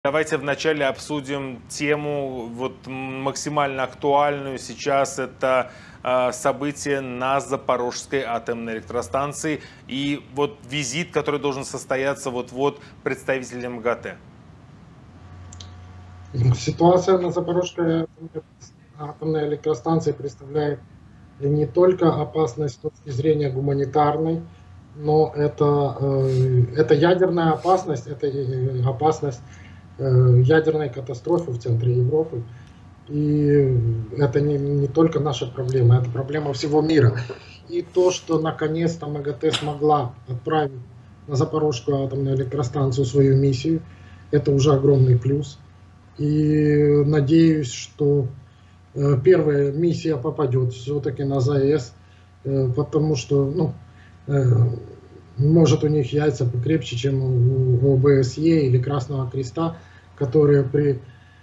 Давайте вначале обсудим тему максимально актуальную сейчас. Это событие на Запорожской атомной электростанции и визит, который должен состояться вот-вот представителя МАГАТЭ. Ситуация на Запорожской атомной электростанции представляет не только опасность с точки зрения гуманитарной, но это ядерная опасность, это опасность ядерной катастрофы в центре Европы. И это не только наша проблема, это проблема всего мира. И то, что наконец-то МАГАТЭ смогла отправить на Запорожскую атомную электростанцию свою миссию, это уже огромный плюс. И надеюсь, что первая миссия попадет все-таки на ЗАЭС, потому что, может, у них яйца покрепче, чем у ОБСЕ или Красного Креста, которые при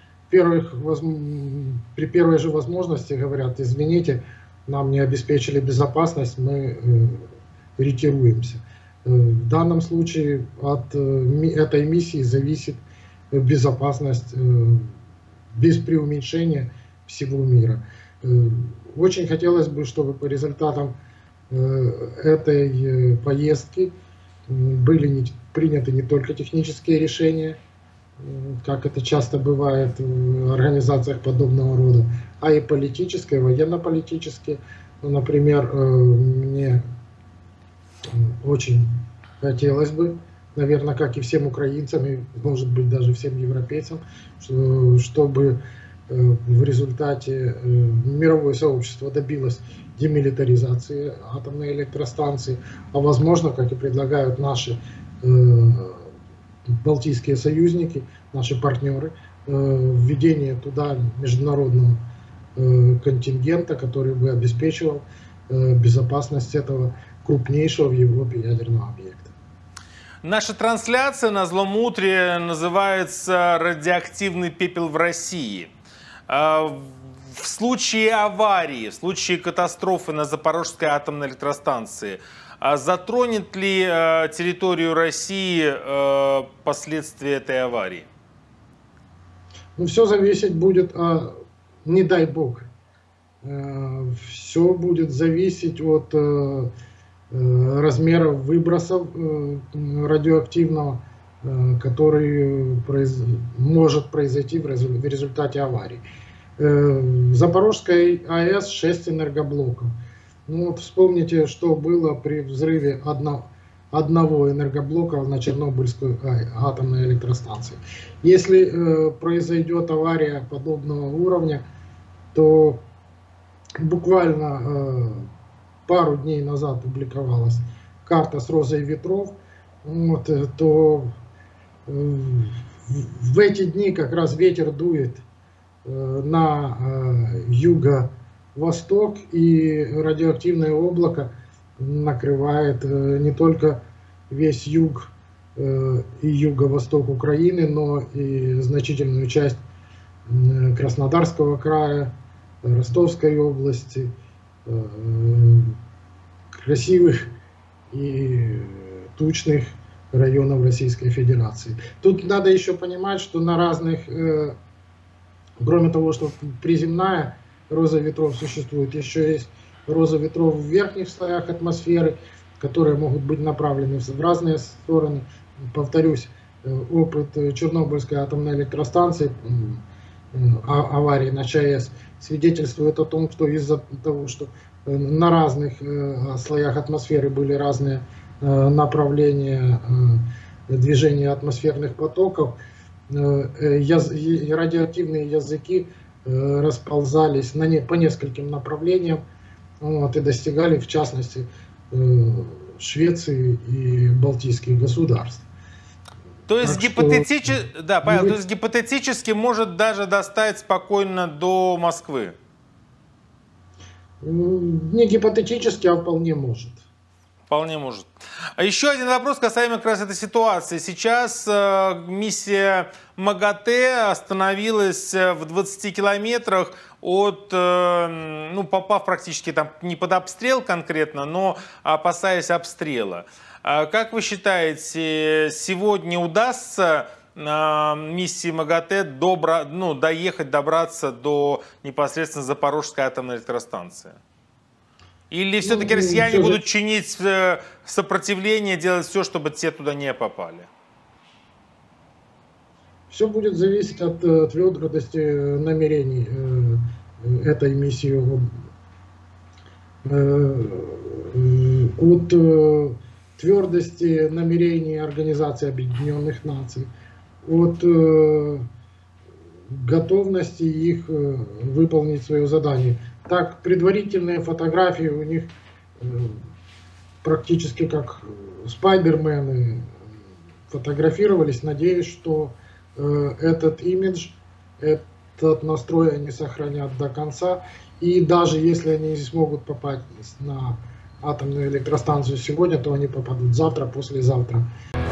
первой же возможности говорят: извините, нам не обеспечили безопасность, мы ретируемся. В данном случае от этой миссии зависит безопасность без преуменьшения всего мира. Очень хотелось бы, чтобы по результатам этой поездки были приняты не только технические решения, как это часто бывает в организациях подобного рода, а и политические, военно-политические. Например, мне очень хотелось бы, наверное, как и всем украинцам, и, может быть, даже всем европейцам, чтобы в результате мировое сообщество добилось демилитаризации атомной электростанции, а возможно, как и предлагают наши балтийские союзники, наши партнеры, введение туда международного контингента, который бы обеспечивал безопасность этого крупнейшего в Европе ядерного объекта. Наша трансляция на злом утре называется «Радиоактивный пепел в России». В случае аварии, в случае катастрофы на Запорожской атомной электростанции, затронет ли территорию России последствия этой аварии? Все зависеть будет, не дай бог, все будет зависеть от размеров выбросов радиоактивного, который может произойти в результате аварии. В Запорожской АЭС 6 энергоблоков. Вспомните, что было при взрыве одного энергоблока на Чернобыльской атомной электростанции. Если произойдет авария подобного уровня, то буквально пару дней назад публиковалась карта с розой ветров, то в эти дни как раз ветер дует на юго-восток, и радиоактивное облако накрывает не только весь юг и юго-восток Украины, но и значительную часть Краснодарского края, Ростовской области, красивых и тучных районов Российской Федерации. Тут надо еще понимать, что на разных, кроме того, что приземная роза ветров существует, еще есть роза ветров в верхних слоях атмосферы, которые могут быть направлены в разные стороны. Повторюсь, опыт Чернобыльской атомной электростанции, аварии на ЧАЭС, свидетельствует о том, что из-за того, что на разных слоях атмосферы были разные направления движения атмосферных потоков, радиоактивные языки расползались по нескольким направлениям, и достигали, в частности, Швеции и Балтийских государств. То есть, гипотетически может даже достать спокойно до Москвы? Не гипотетически, а вполне может. Вполне может. Еще один вопрос касаемо как раз этой ситуации. Сейчас миссия МАГАТЭ остановилась в 20 километрах от, попав практически там не под обстрел конкретно, но опасаясь обстрела. Как вы считаете, сегодня удастся миссии МАГАТЭ доехать, добраться до непосредственно Запорожской атомной электростанции? Или все-таки россияне будут чинить сопротивление, делать все, чтобы те туда не попали? Все будет зависеть от твердости намерений этой миссии, от твердости намерений Организации Объединенных Наций, от готовности их выполнить свое задание. Так, предварительные фотографии у них практически как спайдермены фотографировались. Надеюсь, что этот имидж, этот настрой они сохранят до конца. И даже если они не смогут попасть на атомную электростанцию сегодня, то они попадут завтра, послезавтра.